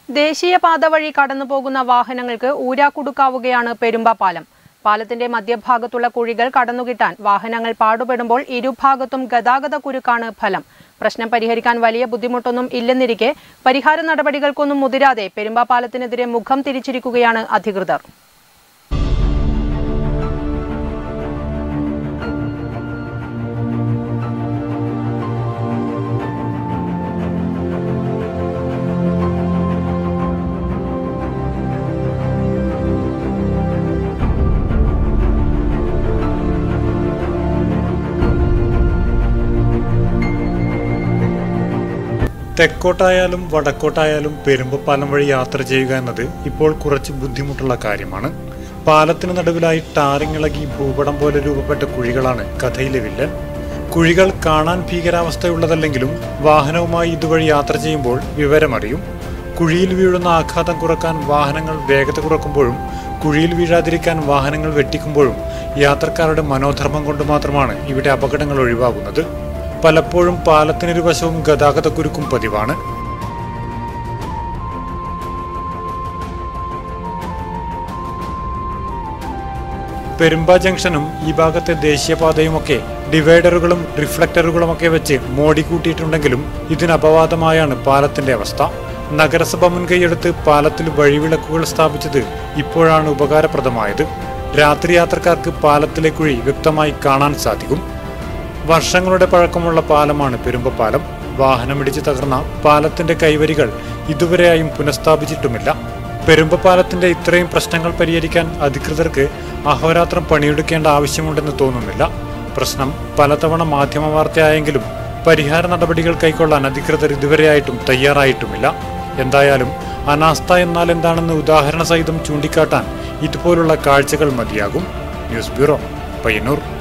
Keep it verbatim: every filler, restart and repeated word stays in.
ദേശീയപാത വഴി കടന്നുപോകുന്ന വാഹനങ്ങൾക്ക് ഊരാക്കുടുക്കാവുകയാണ് പെരുമ്പ പാലം. പാലത്തിന്റെ മധ്യഭാഗത്തുള്ള കുഴികൾ കടന്നുകിട്ടാൻ വാഹനങ്ങൾ പാടുപെടുമ്പോൾ ഇരുഭാഗത്തും ഗതാഗത കുരുക്കാണ് ഫലം. പ്രശ്നം പരിഹരിക്കാൻ വലിയ ബുദ്ധിമുട്ടൊന്നും ഇല്ലെന്നിരിക്കെ പരിഹാര നടപടികൾക്കൊന്നും മുതിരാതെ പെരുമ്പ പാലത്തിനെതിരെ മുഖം തിരിച്ചിരിക്കുകയാണ് അധികൃതർ. തെക്കോട്ടായാലും വടക്കോട്ടായാലും പെരുമ്പ പാലം വഴി യാത്ര ചെയ്യുക എന്നത് ഇപ്പോൾ കുറച്ച് ബുദ്ധിമുട്ടുള്ള കാര്യമാണ്. പാലത്തിന് നടുവിലായി ടാറിങ്ങിളകി ഭൂപടം പോലെ രൂപപ്പെട്ട കുഴികളാണ് കഥയിലെ വില്ലൻ. കുഴികൾ കാണാൻ ഭീകരാവസ്ഥയുള്ളതല്ലെങ്കിലും വാഹനവുമായി ഇതുവഴി യാത്ര ചെയ്യുമ്പോൾ വിവരമറിയും. കുഴിയിൽ വീഴുന്ന ആഘാതം കുറക്കാൻ വാഹനങ്ങൾ വേഗത കുറക്കുമ്പോഴും കുഴിയിൽ വീഴാതിരിക്കാൻ വാഹനങ്ങൾ വെട്ടിക്കുമ്പോഴും യാത്രക്കാരുടെ മനോധർമ്മം കൊണ്ട് മാത്രമാണ് ഇവിടെ അപകടങ്ങൾ ഒഴിവാകുന്നത്. പലപ്പോഴും പാലത്തിനിരുവശവും ഗതാഗതക്കുരുക്കും പതിവാണ്. പെരുമ്പ ജംഗ്ഷനും ഈ ഭാഗത്തെ ദേശീയപാതയുമൊക്കെ ഡിവൈഡറുകളും റിഫ്ലക്ടറുകളുമൊക്കെ വെച്ച് മോടിക്കൂട്ടിയിട്ടുണ്ടെങ്കിലും ഇതിനപവാദമായാണ് പാലത്തിന്റെ അവസ്ഥ. നഗരസഭ മുൻകൈയെടുത്ത് പാലത്തിൽ വഴിവിളക്കുകൾ സ്ഥാപിച്ചത് ഇപ്പോഴാണ് ഉപകാരപ്രദമായത്. രാത്രി യാത്രക്കാർക്ക് പാലത്തിലെ കുഴി വ്യക്തമായി കാണാൻ സാധിക്കും. വർഷങ്ങളുടെ പഴക്കമുള്ള പാലമാണ് പെരുമ്പ പാലം. വാഹനമിടിച്ച് തകർന്ന പാലത്തിന്റെ കൈവരികൾ ഇതുവരെയായും പുനഃസ്ഥാപിച്ചിട്ടുമില്ല. പെരുമ്പ പാലത്തിന്റെ ഇത്രയും പ്രശ്നങ്ങൾ പരിഹരിക്കാൻ അധികൃതർക്ക് അഹോരാത്രം പണിയെടുക്കേണ്ട ആവശ്യമുണ്ടെന്ന് തോന്നുന്നില്ല. പ്രശ്നം പലതവണ മാധ്യമ വാർത്തയായെങ്കിലും പരിഹാര നടപടികൾ കൈക്കൊള്ളാൻ അധികൃതർ ഇതുവരെയായിട്ടും തയ്യാറായിട്ടുമില്ല. എന്തായാലും അനാസ്ഥ എന്നാൽ എന്താണെന്ന് ഉദാഹരണ സഹിതം ചൂണ്ടിക്കാട്ടാൻ ഇതുപോലുള്ള കാഴ്ചകൾ മതിയാകും. News bureau, Payyanur.